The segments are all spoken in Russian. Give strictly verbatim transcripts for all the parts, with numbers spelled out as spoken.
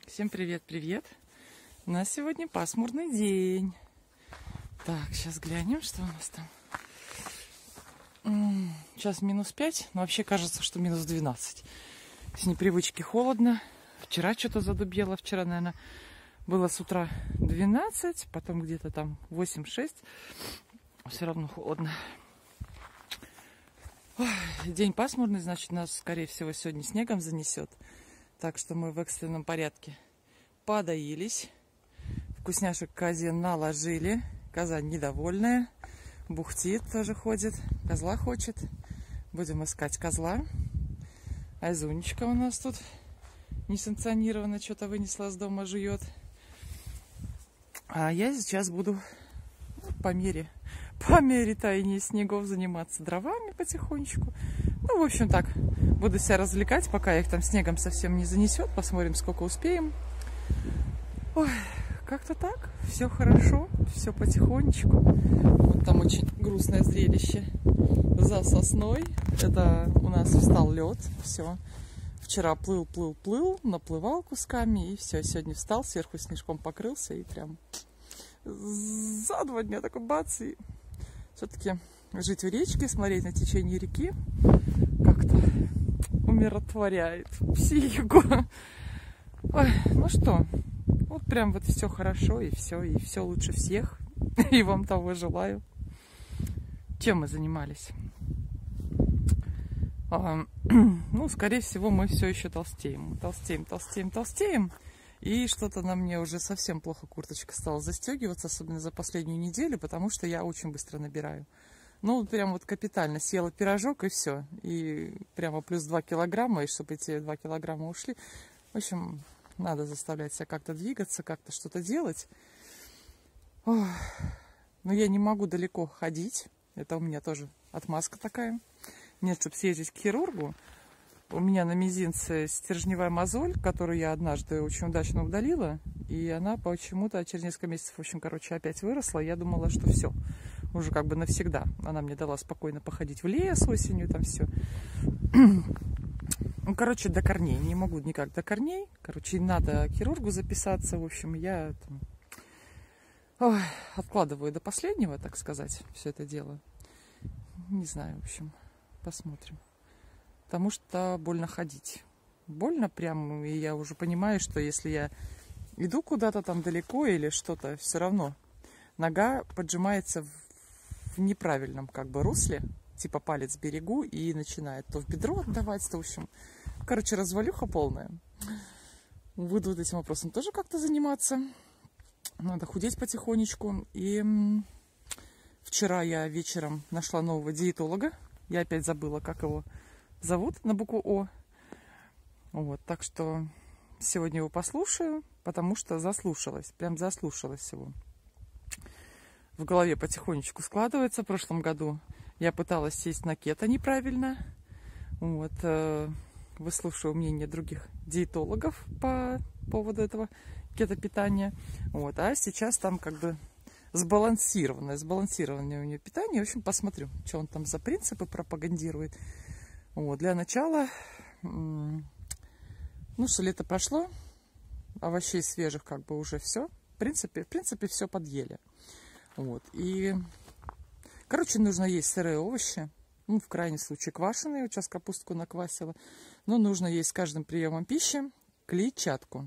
Всем привет-привет! У нас сегодня пасмурный день. Так, сейчас глянем, что у нас там. Сейчас минус пять, но вообще кажется, что минус двенадцать. С непривычки холодно. Вчера что-то задубело. Вчера, наверное, было с утра двенадцать, потом где-то там восемь-шесть. Все равно холодно. Ой, день пасмурный, значит, нас, скорее всего, сегодня снегом занесет. Так что мы в экстренном порядке подоились. Вкусняшек козе наложили. Коза недовольная. Бухтит, тоже ходит. Козла хочет. Будем искать козла. Айзунечка у нас тут несанкционированно что-то вынесла с дома, жует. А я сейчас буду по мере, по мере таяния снегов заниматься дровами потихонечку. Ну, в общем, так, буду себя развлекать, пока их там снегом совсем не занесет. Посмотрим, сколько успеем. Ой, как-то так. Все хорошо, все потихонечку. Вот там очень грустное зрелище за сосной. Это у нас встал лед. Все. Вчера плыл, плыл, плыл, наплывал кусками. И все, сегодня встал, сверху снежком покрылся. И прям за два дня такой бац. И все-таки жить в речке, смотреть на течение реки как-то умиротворяет психику. Ой, ну что, вот прям вот все хорошо, и все, и все лучше всех. И вам того желаю. Чем мы занимались? А, ну, скорее всего, мы все еще толстеем. Толстеем, толстеем, толстеем. И что-то на мне уже совсем плохо курточка стала застегиваться, особенно за последнюю неделю, потому что я очень быстро набираю. Ну, прям вот капитально. Съела пирожок и все. И прямо плюс два килограмма, и чтобы эти два килограмма ушли. В общем, надо заставлять себя как-то двигаться, как-то что-то делать. Ох. Но я не могу далеко ходить. Это у меня тоже отмазка такая. Нет, чтобы съездить к хирургу. У меня на мизинце стержневая мозоль, которую я однажды очень удачно удалила. И она почему-то через несколько месяцев, в общем, короче, опять выросла. Я думала, что все. Уже как бы навсегда. Она мне дала спокойно походить в лес осенью, там все. Ну, короче, до корней. Не могу никак до корней. Короче, надо к хирургу записаться. В общем, я там, ой, откладываю до последнего, так сказать, все это дело. Не знаю, в общем, посмотрим. Потому что больно ходить. Больно прям, и я уже понимаю, что если я иду куда-то там далеко или что-то, все равно нога поджимается в в неправильном как бы русле, типа палец берегу, и начинает то в бедро отдавать, то в общем, короче, развалюха полная. Буду вот этим вопросом тоже как-то заниматься. Надо худеть потихонечку. И вчера я вечером нашла нового диетолога. Я опять забыла, как его зовут на букву О. Вот, так что сегодня его послушаю, потому что заслушалась, прям заслушалась его. В голове потихонечку складывается. В прошлом году я пыталась сесть на кето неправильно. Вот, э, выслушиваю мнение других диетологов по поводу этого кето-питания. Вот, а сейчас там как бы сбалансированное, сбалансированное у нее питание. В общем, посмотрю, что он там за принципы пропагандирует. Вот, для начала, ну что, лето прошло, овощей свежих как бы уже все. В принципе, в принципе, все подъели. Вот, и, короче, нужно есть сырые овощи, ну, в крайнем случае квашеные, вот сейчас капустку наквасила, но нужно есть с каждым приемом пищи клетчатку.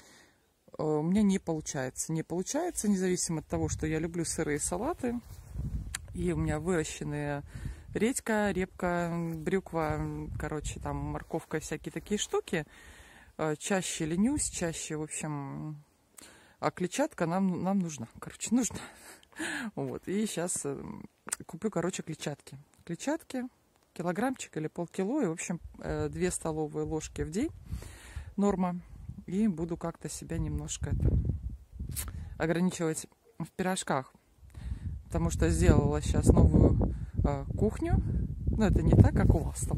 У меня не получается, не получается, независимо от того, что я люблю сырые салаты, и у меня выращенные редька, репка, брюква, короче, там морковка, всякие такие штуки, чаще ленюсь, чаще, в общем, а клетчатка нам, нам нужна, короче, нужна. Вот, и сейчас э, куплю, короче, клетчатки. Клетчатки, килограммчик или полкило, и, в общем, э, две столовые ложки в день, норма. И буду как-то себя немножко это, ограничивать в пирожках. Потому что сделала сейчас новую э, кухню. Но это не так, как у вас там.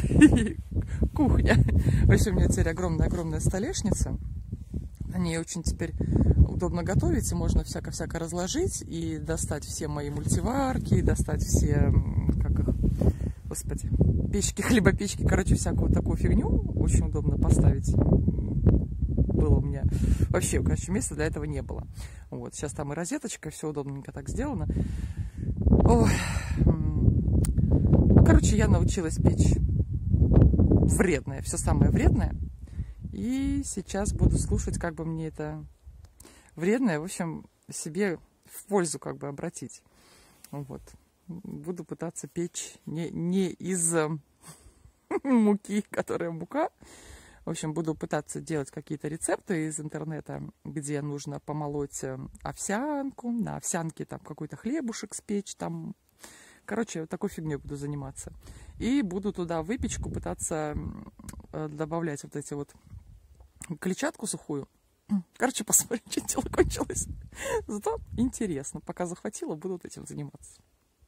Кухня. В общем, у меня теперь огромная-огромная столешница. На ней очень теперь удобно готовить, и можно всяко-всяко разложить, и достать все мои мультиварки, и достать все, как их, господи, печки, хлебопечки, короче, всякую такую фигню. Очень удобно поставить. Было у меня вообще, короче, места для этого не было. Вот, сейчас там и розеточка, все удобненько так сделано. Ой. Короче, я научилась печь вредное, все самое вредное. И сейчас буду слушать, как бы мне это вредное, в общем, себе в пользу как бы обратить. Вот. Буду пытаться печь не, не из муки, которая мука. В общем, буду пытаться делать какие-то рецепты из интернета, где нужно помолоть овсянку, на овсянке там какой-то хлебушек спечь, там. Короче, такой фигней буду заниматься. И буду туда в выпечку пытаться добавлять вот эти вот клетчатку сухую. Короче, посмотрим, что дело кончилось. Зато интересно. Пока захватила, буду вот этим заниматься.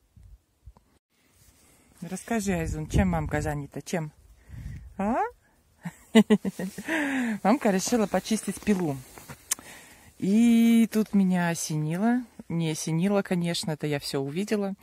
Расскажи, Айзун, чем мамка занята? Чем? А? Мамка решила почистить пилу. И тут меня осенило. Не осенило, конечно, это я все увидела.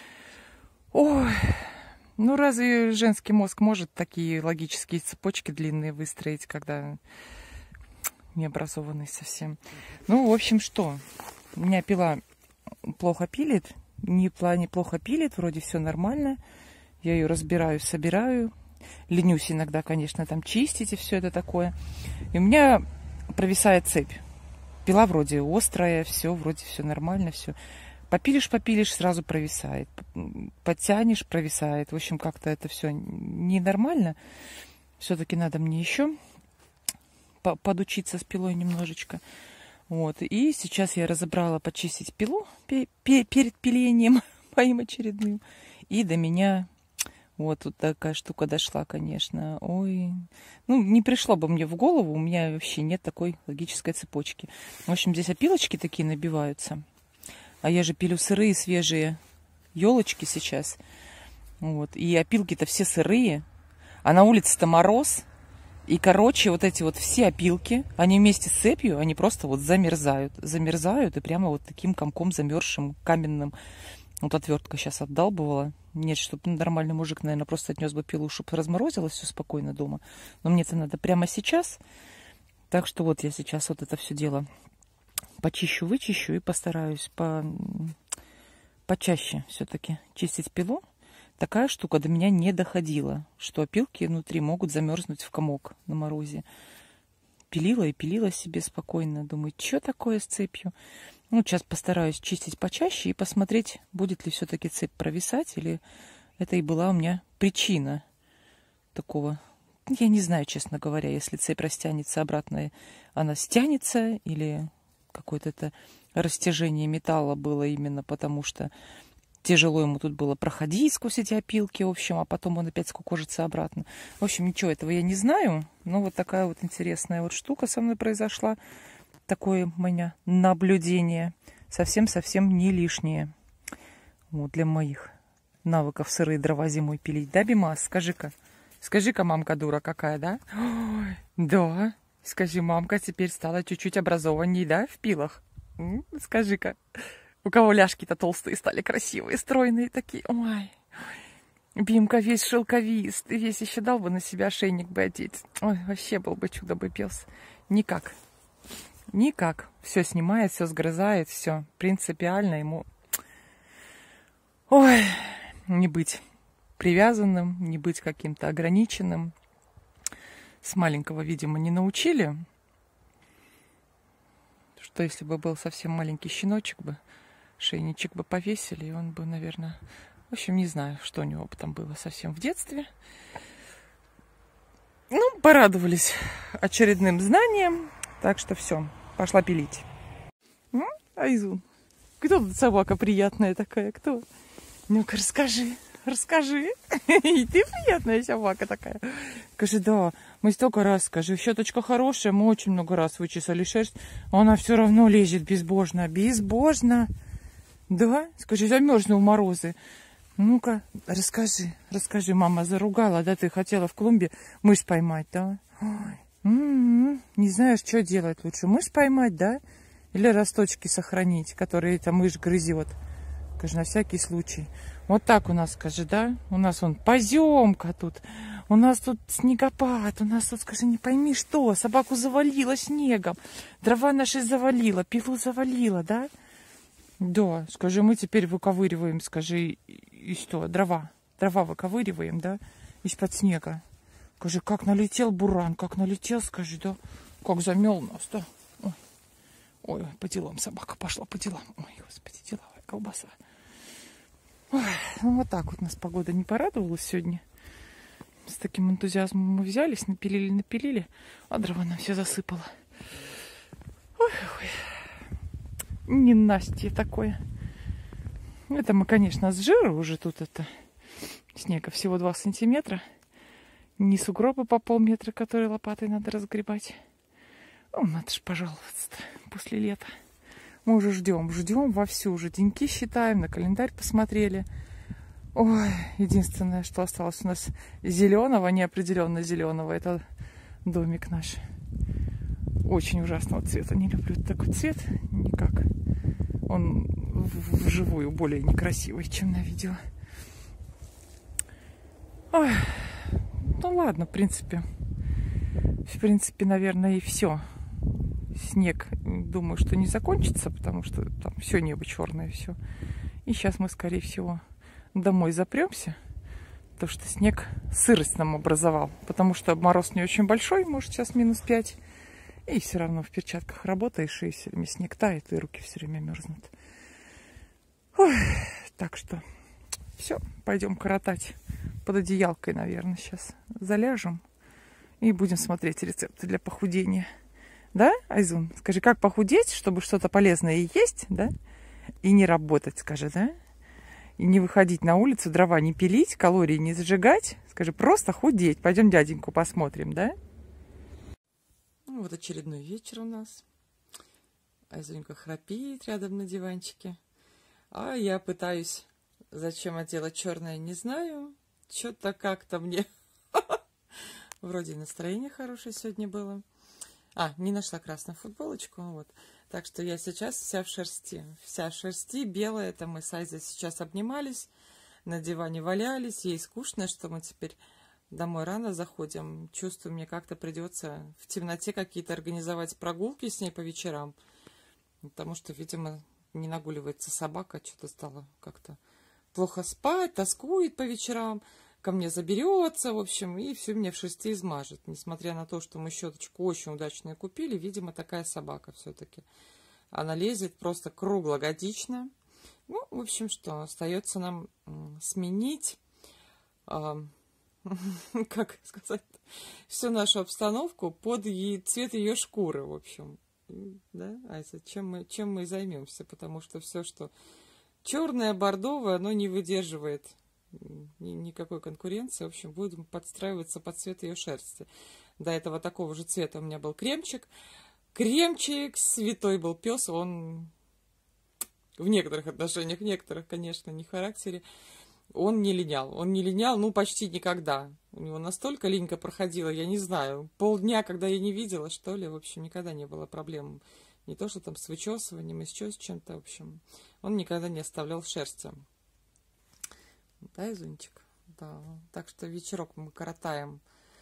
Ой, ну разве женский мозг может такие логические цепочки длинные выстроить, когда необразованный совсем? Ну, в общем, что? У меня пила плохо пилит, не в плане плохо пилит, вроде все нормально. Я ее разбираю, собираю. Ленюсь иногда, конечно, там чистить и все это такое. И у меня провисает цепь. Пила вроде острая, все, вроде все нормально, все. Попилишь, попилишь, сразу провисает. Подтянешь, провисает. В общем, как-то это все ненормально. Все-таки надо мне еще подучиться с пилой немножечко. Вот. И сейчас я разобрала почистить пилу перед пилением моим очередным. И до меня вот тут такая штука дошла, конечно. Ой. Ну, не пришло бы мне в голову. У меня вообще нет такой логической цепочки. В общем, здесь опилочки такие набиваются. А я же пилю сырые, свежие елочки сейчас. Вот. И опилки-то все сырые. А на улице-то мороз. И, короче, вот эти вот все опилки, они вместе с цепью, они просто вот замерзают. Замерзают и прямо вот таким комком замерзшим, каменным. Вот отвертка сейчас отдалбывала. Нет, чтобы нормальный мужик, наверное, просто отнес бы пилу, чтобы разморозилось все спокойно дома. Но мне это надо прямо сейчас. Так что вот я сейчас вот это все дело почищу, вычищу и постараюсь по... почаще все-таки чистить пилу. Такая штука до меня не доходила, что опилки внутри могут замерзнуть в комок на морозе. Пилила и пилила себе спокойно. Думаю, что такое с цепью? Ну, сейчас постараюсь чистить почаще и посмотреть, будет ли все-таки цепь провисать, или это и была у меня причина такого. Я не знаю, честно говоря, если цепь растянется обратно, она стянется, или какое-то это растяжение металла было именно потому, что тяжело ему тут было проходить сквозь эти опилки, в общем, а потом он опять скукожится обратно. В общем, ничего этого я не знаю, но вот такая вот интересная вот штука со мной произошла. Такое у меня наблюдение. Совсем-совсем не лишнее. Вот для моих навыков сырые дрова зимой пилить. Да, Бимас? Скажи-ка. Скажи-ка, мамка дура какая, да? Ой, да. Скажи, мамка теперь стала чуть-чуть образованней, да, в пилах? Скажи-ка. У кого ляжки-то толстые стали, красивые, стройные такие. Ой, Бимка весь шелковист. И весь еще дал бы на себя ошейник бы одеть. Ой, вообще был бы чудо бы пес. Никак. Никак. Все снимает, все сгрызает, все. Принципиально ему... Ой, не быть привязанным, не быть каким-то ограниченным. С маленького, видимо, не научили. Что если бы был совсем маленький щеночек бы, шейничек бы повесили, и он бы, наверное... В общем, не знаю, что у него там было совсем в детстве. Ну, порадовались очередным знанием. Так что все, пошла пилить. М? Айзун, кто тут собака приятная такая? Кто? Ну-ка, расскажи, расскажи. И ты приятная собака такая. Скажи, да, мы столько раз, скажи, щеточка хорошая, мы очень много раз вычесали шерсть, а она все равно лезет безбожно. Безбожно. Да? Скажи, замерзну в морозы. Ну-ка, расскажи, расскажи. Мама заругала, да, ты хотела в клумбе мышь поймать, да? Ой, м-м-м, не знаешь, что делать лучше, мышь поймать, да? Или росточки сохранить, которые эта мышь грызет. Скажи, на всякий случай. Вот так у нас, скажи, да? У нас вон поземка тут. У нас тут снегопад, у нас тут, скажи, не пойми что, собаку завалило снегом, дрова наши завалило, пилу завалило, да? Да, скажи, мы теперь выковыриваем, скажи, и что, дрова, дрова выковыриваем, да, из-под снега. Скажи, как налетел буран, как налетел, скажи, да, как замел нас, да? Ой, ой, по делам собака пошла, по делам. Ой, господи, деловая колбаса. Ой, ну вот так вот нас погода не порадовала сегодня. С таким энтузиазмом мы взялись, напилили, напилили, а дрова нам все засыпало. Ой, ой. Ненастье такое. Это мы, конечно, с жира уже тут это. Снега всего два сантиметра. Не сугробы по полметра, которые лопатой надо разгребать. О, надо же пожаловаться-то после лета. Мы уже ждем, ждем вовсю. Уже деньки считаем, на календарь посмотрели. Ой, единственное, что осталось у нас зеленого, неопределенно зеленого, это домик наш. Очень ужасного цвета. Не люблю такой цвет никак. Он вживую более некрасивый, чем на видео. Ой, ну ладно, в принципе. В принципе, наверное, и все. Снег, думаю, что не закончится, потому что там все небо черное, все. И сейчас мы, скорее всего, домой запремся, потому что снег сырость нам образовал, потому что мороз не очень большой, может сейчас минус пять, и все равно в перчатках работаешь, и все время снег тает, и руки все время мерзнут. Ой, так что все, пойдем коротать под одеялкой, наверное, сейчас заляжем и будем смотреть рецепты для похудения. Да, Айзун? Скажи, как похудеть, чтобы что-то полезное и есть, да? И не работать, скажи, да? И не выходить на улицу, дрова не пилить, калории не зажигать. Скажи, просто худеть. Пойдем дяденьку посмотрим, да? Ну, вот очередной вечер у нас. Айзунька храпит рядом на диванчике. А я пытаюсь, зачем одела черное, не знаю. Что-то как-то мне... Вроде настроение хорошее сегодня было. А, не нашла красную футболочку, вот. Так что я сейчас вся в шерсти. Вся в шерсти, белая. Это мы с Айзой сейчас обнимались, на диване валялись. Ей скучно, что мы теперь домой рано заходим. Чувствую, мне как-то придется в темноте какие-то организовать прогулки с ней по вечерам. Потому что, видимо, не нагуливается собака. Что-то стало как-то плохо спать, тоскует по вечерам. Ко мне заберется, в общем, и все мне в шерсти измажет. Несмотря на то, что мы щеточку очень удачную купили, видимо, такая собака все-таки. Она лезет просто круглогодично. Ну, в общем, что, остается нам сменить, э, как сказать, всю нашу обстановку под цвет ее шкуры, в общем. Да, Айза, чем мы, чем мы и займемся, потому что все, что черное, бордовое, оно не выдерживает никакой конкуренции. В общем, будем подстраиваться под цвет ее шерсти. До этого такого же цвета у меня был кремчик. Кремчик, святой был пес. Он в некоторых отношениях, в некоторых, конечно, не в характере, он не линял. Он не линял, ну, почти никогда. У него настолько линька проходила, я не знаю, полдня, когда я не видела, что ли, в общем, никогда не было проблем. Не то, что там с вычесыванием, еще с чем-то, в общем. Он никогда не оставлял шерсти. Да, Изунчик? Да. Так что вечерок мы коротаем.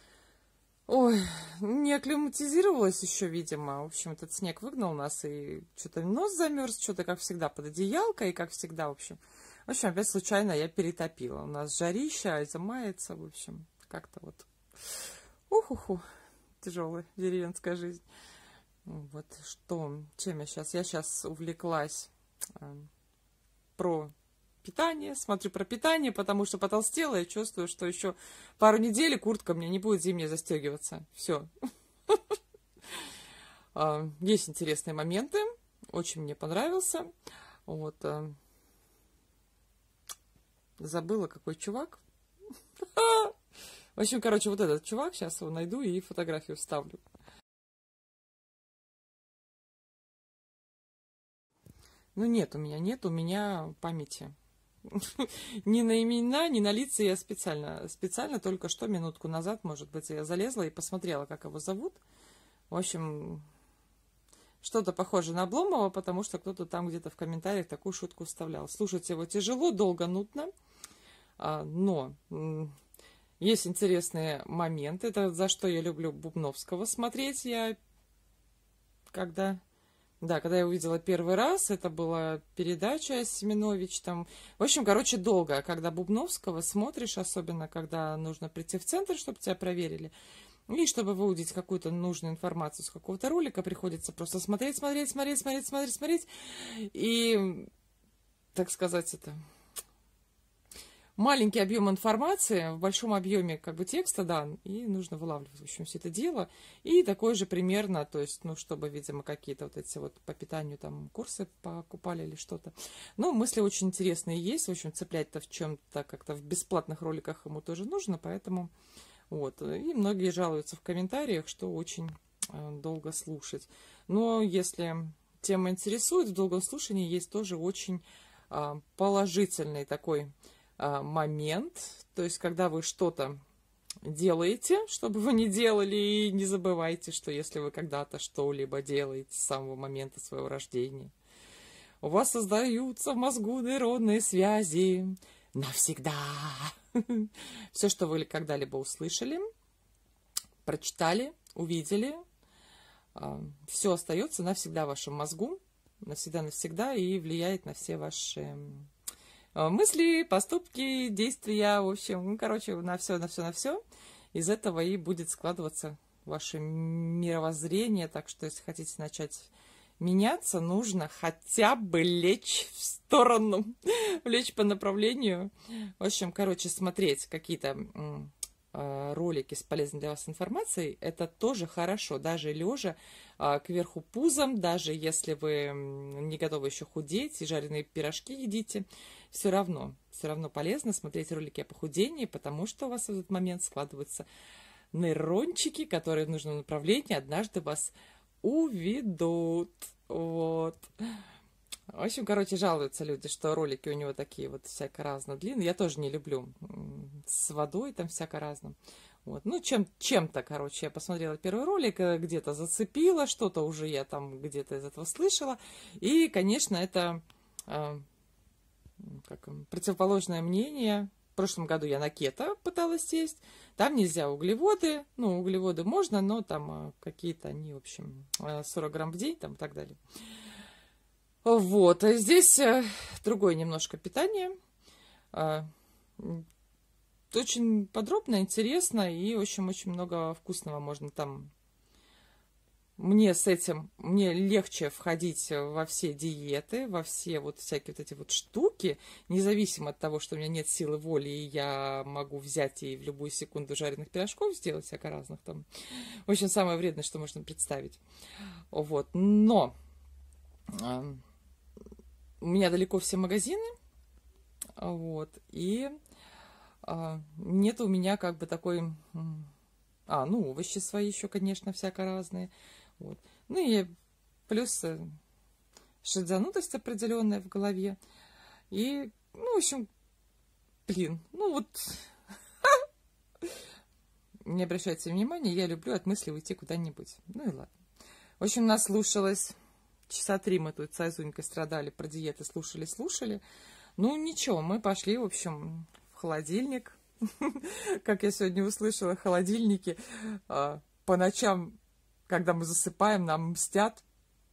Ой, не акклиматизировалась еще, видимо. В общем, этот снег выгнал нас, и что-то нос замерз, что-то, как всегда, под одеялкой, и как всегда, в общем. В общем, опять случайно я перетопила. У нас жарища, Айза мается, в общем, как-то вот. Ух-уху, тяжелая деревенская жизнь. Вот что, чем я сейчас? Я сейчас увлеклась э, про... питание, смотрю про питание, потому что потолстела и чувствую, что еще пару недель куртка мне не будет зимняя застегиваться. Все. Есть интересные моменты. Очень мне понравился. Вот. Забыла, какой чувак. В общем, короче, вот этот чувак, сейчас его найду и фотографию вставлю. Ну, нет, у меня нет, у меня памяти. Ни на имена, ни на лица я специально, специально только что, минутку назад, может быть, я залезла и посмотрела, как его зовут. В общем, что-то похоже на Обломова, потому что кто-то там где-то в комментариях такую шутку вставлял. Слушать его тяжело, долго, нудно, но Есть интересные моменты. Это за что я люблю Бубновского смотреть. Я когда... Да, когда я увидела первый раз, это была передача Семенович там. В общем, короче, долго. Когда Бубновского смотришь, особенно когда нужно прийти в центр, чтобы тебя проверили, и чтобы выудить какую-то нужную информацию с какого-то ролика, приходится просто смотреть, смотреть, смотреть, смотреть, смотреть, смотреть. И, так сказать, это... маленький объем информации в большом объеме как бы текста дан, и нужно вылавливать, в общем, все это дело. И такое же примерно, то есть, ну, чтобы, видимо, какие-то вот эти вот по питанию там курсы покупали или что-то. Ну, мысли очень интересные есть, в общем, цеплять-то в чем-то как-то в бесплатных роликах ему тоже нужно, поэтому вот. И многие жалуются в комментариях, что очень э, долго слушать. Но если тема интересует, в долгом слушании есть тоже очень э, положительный такой момент, то есть когда вы что-то делаете, что бы вы ни делали, и не забывайте, что если вы когда-то что-либо делаете с самого момента своего рождения, у вас создаются в мозгу нейронные связи навсегда. Все, что вы когда-либо услышали, прочитали, увидели, все остается навсегда в вашем мозгу, навсегда-навсегда, и влияет на все ваши мысли, поступки, действия, в общем, ну, короче, на все, на все, на все. Из этого и будет складываться ваше мировоззрение. Так что, если хотите начать меняться, нужно хотя бы лечь в сторону, лечь по направлению. В общем, короче, смотреть какие-то ролики с полезной для вас информацией, это тоже хорошо, даже лежа кверху пузом, даже если вы не готовы еще худеть и жареные пирожки едите, все равно, все равно полезно смотреть ролики о похудении, потому что у вас в этот момент складываются нейрончики, которые в нужном направлении однажды вас уведут. Вот. В общем, короче, жалуются люди, что ролики у него такие вот всяко разно длинные. Я тоже не люблю. С водой там всяко разно. Вот. Ну, чем, чем-то, короче, я посмотрела первый ролик, где-то зацепила, что-то уже я там где-то из этого слышала. И, конечно, это э, как, противоположное мнение. В прошлом году я на кето пыталась сесть. Там нельзя углеводы. Ну, углеводы можно, но там какие-то они, в общем, сорок грамм в день там и так далее. Вот, а здесь другое немножко питание. Очень подробно, интересно и, в общем, очень много вкусного можно там. Мне с этим, мне легче входить во все диеты, во все вот всякие вот эти вот штуки, независимо от того, что у меня нет силы воли, и я могу взять и в любую секунду жареных пирожков сделать, всяко разных там. В общем, самое вредное, что можно представить. Вот, но... У меня далеко все магазины, вот, и а, нет у меня как бы такой, а, ну, овощи свои еще, конечно, всяко разные, вот. Ну и плюс шизанутость определенная в голове, и, ну, в общем, блин, ну вот, не обращайте внимания, я люблю от мысли уйти куда-нибудь, ну и ладно. В общем, наслушалась. Часа три мы тут с Айзунькой страдали про диеты, слушали-слушали. Ну, ничего, мы пошли, в общем, в холодильник. Как я сегодня услышала, холодильники по ночам, когда мы засыпаем, нам мстят.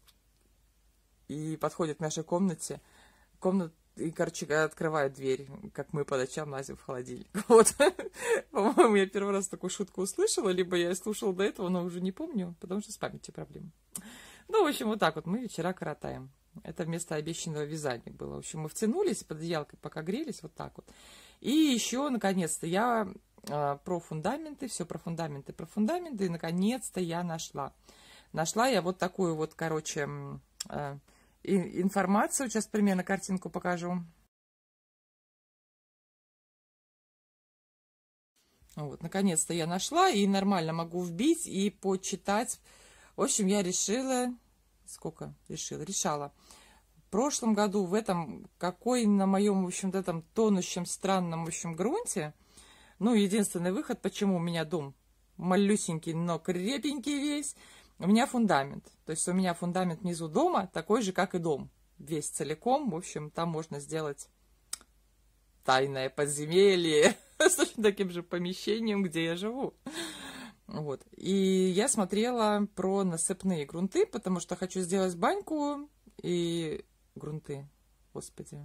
И подходят к нашей комнате. Комнат... И, короче, открывают дверь, как мы по ночам лазим в холодильник. Вот. По-моему, я первый раз такую шутку услышала, либо я слушала до этого, но уже не помню, потому что с памятью проблемы. Ну, в общем, вот так вот мы вечера коротаем. Это вместо обещанного вязания было. В общем, мы втянулись под одеялкой, пока грелись, вот так вот. И еще, наконец-то, я э, про фундаменты, все про фундаменты, про фундаменты, и, наконец-то, я нашла. Нашла я вот такую вот, короче, э, информацию. Сейчас примерно картинку покажу. Вот, наконец-то я нашла, и нормально могу вбить и почитать. В общем, я решила, сколько решила, решала. В прошлом году, в этом, какой на моем, в общем-то, этом тонущем, странном, в общем, грунте, ну, единственный выход, почему у меня дом малюсенький, но крепенький весь, у меня фундамент. То есть у меня фундамент внизу дома такой же, как и дом, весь целиком. В общем, там можно сделать тайное подземелье. с точно таким же помещением, где я живу. Вот. И я смотрела про насыпные грунты, потому что хочу сделать баньку и грунты. Господи.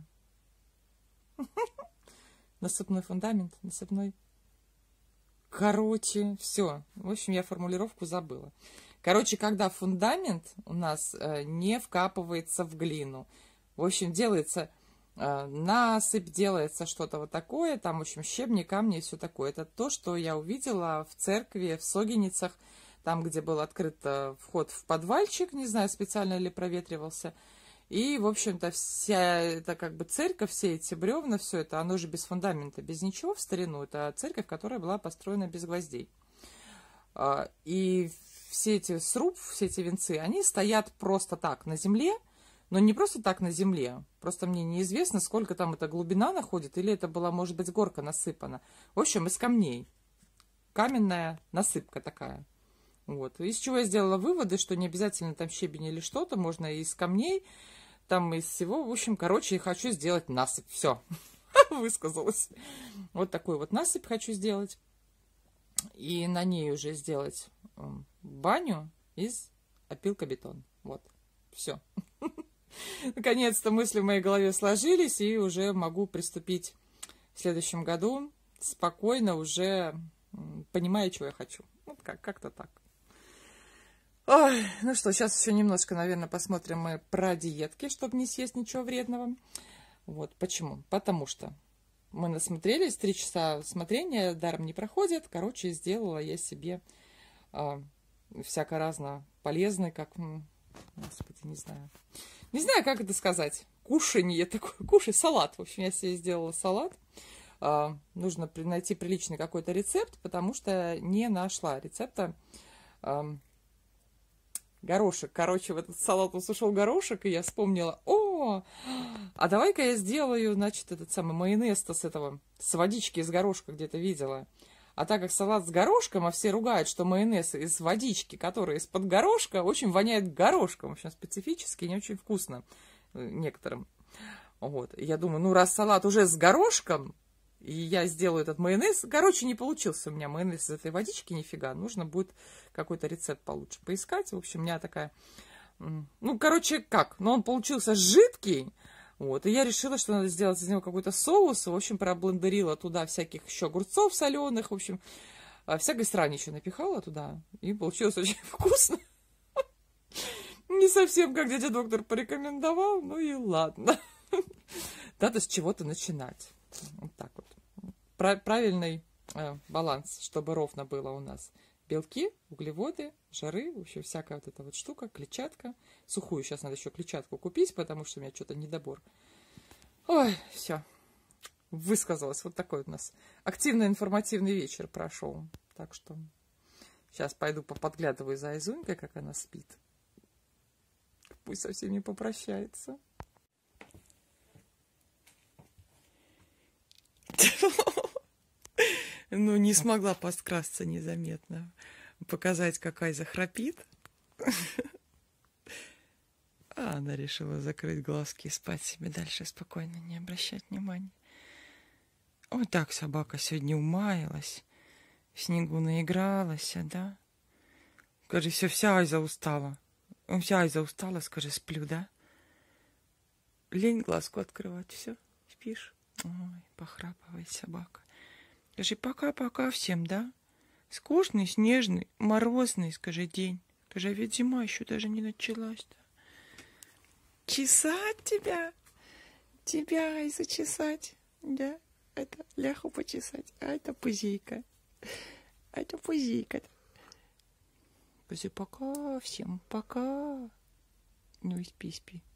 Насыпной фундамент, насыпной. Короче, все. В общем, я формулировку забыла. Короче, когда фундамент у нас э, не вкапывается в глину, в общем, делается э, насыпь, делается что-то вот такое, там, в общем, щебни, камни и все такое. Это то, что я увидела в церкви, в Согиницах, там, где был открыт э, вход в подвальчик, не знаю, специально ли проветривался. И, в общем-то, вся эта как бы церковь, все эти бревна, все это, оно же без фундамента, без ничего в старину. Это церковь, которая была построена без гвоздей. И все эти сруб, все эти венцы, они стоят просто так на земле, но не просто так на земле. Просто мне неизвестно, сколько там эта глубина находит, или это была, может быть, горка насыпана. В общем, из камней. Каменная насыпка такая. Вот. Из чего я сделала выводы, что не обязательно там щебень или что-то, можно и из камней, там из всего. В общем, короче, хочу сделать насыпь. Все, высказалась. Вот такой вот насыпь хочу сделать. И на ней уже сделать баню из опилкобетона. Вот, все. Наконец-то мысли в моей голове сложились, и уже могу приступить в следующем году спокойно, уже понимая, чего я хочу. Вот как- как-то так. Ой, ну что, сейчас еще немножко, наверное, посмотрим мы про диетки, чтобы не съесть ничего вредного. Вот, почему? Потому что мы насмотрелись, три часа смотрения даром не проходит. Короче, сделала я себе э, всяко разно полезное, как, господи, не знаю. Не знаю, как это сказать. Кушанье такое, кушай, салат. В общем, я себе сделала салат. Э, нужно найти приличный какой-то рецепт, потому что не нашла рецепта. Э, Горошек. Короче, в этот салат усушил горошек, и я вспомнила, о, а давай-ка я сделаю, значит, этот самый майонез-то с этого, с водички из горошка где-то видела. А так как салат с горошком, а все ругают, что майонез из водички, которая из-под горошка, очень воняет горошком, в общем, специфически, не очень вкусно некоторым. Вот. И я думаю, ну, раз салат уже с горошком, и я сделаю этот майонез. Короче, не получился у меня майонез из этой водички, нифига. Нужно будет какой-то рецепт получше поискать. В общем, у меня такая... Ну, короче, как? Но он получился жидкий. Вот. И я решила, что надо сделать из него какой-то соус. В общем, проблендерила туда всяких еще огурцов соленых. В общем, всякой срани еще напихала туда. И получилось очень вкусно. Не совсем, как дядя доктор порекомендовал. Ну и ладно. Надо с чего-то начинать. Вот так вот. Правильный э, баланс, чтобы ровно было у нас. Белки, углеводы, жиры, в общем, всякая вот эта вот штука, клетчатка. Сухую сейчас надо еще клетчатку купить, потому что у меня что-то недобор. Ой, все. Высказалась. Вот такой вот у нас активно-информативный вечер прошел. Так что сейчас пойду поподглядываю за Айзунькой, как она спит. Пусть со всеми попрощается. Ну, не смогла подкрасться незаметно. Показать, какая захрапит. А она решила закрыть глазки и спать себе дальше спокойно, не обращать внимания. Вот так собака сегодня умаялась, в снегу наигралась, да? Скажи, все, вся Айза устала. Вся Айза устала, скажи, сплю, да? Лень глазку открывать, все, спишь? Ой, похрапывает собака. Скажи, пока-пока всем, да? Скучный, снежный, морозный, скажи, день. Скажи, а ведь зима еще даже не началась-то. Чесать тебя? Тебя и зачесать, да? Это ляху почесать, а это пузейка. А это пузейка. Скажи, пока всем, пока. Ну и спи, спи.